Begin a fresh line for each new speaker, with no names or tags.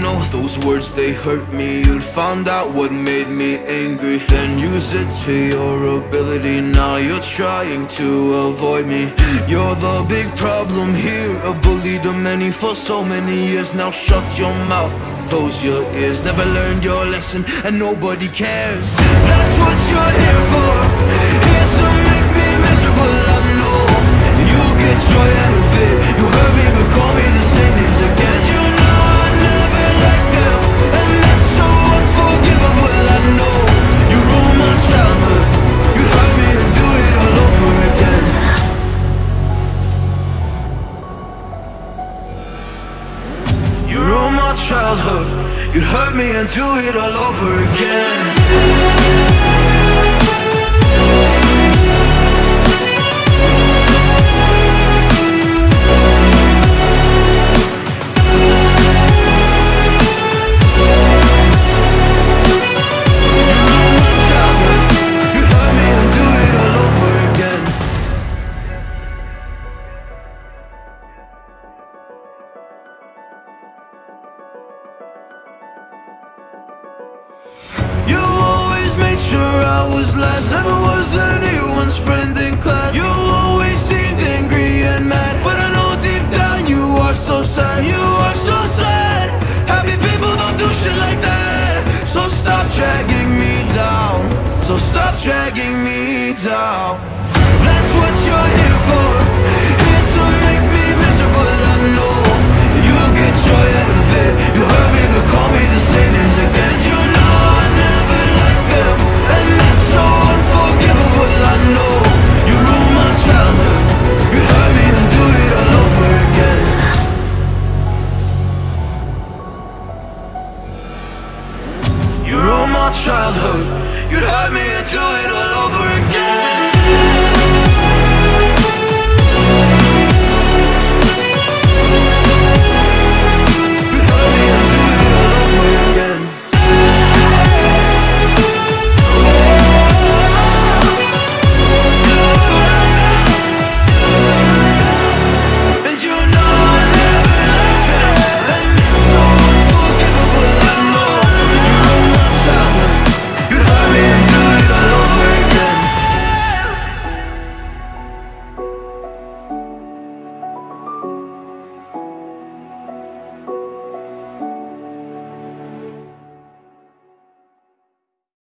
know those words, they hurt me. You'd found out what made me angry, then use it to your ability. Now you're trying to avoid me. You're the big problem here, a bully to many for so many years. Now shut your mouth, close your ears. Never learned your lesson and nobody cares. That's what you're here for, here to make me miserable. I know you get joy out of it. You hurt me but call me the same names again. You know I never liked them, and that's so unforgivable. I know you ruined my childhood. You hurt me and do it all over again. You ruined my childhood. You'd hurt me and do it all over again. You always made sure I was last, never was anyone's friend in class. You always seemed angry and mad, but I know deep down you are so sad. You are so sad. Happy people don't do shit like that. So stop dragging me down, so stop dragging me down. That's what you're here for, here to make me miserable. I know you get joy out of it. You hurt me but call me the same names again. You know I never liked them, and that's so unforgivable. I know you ruined my childhood. You hurt me and do it all over again. You ruined my childhood. You'd hurt me and do it all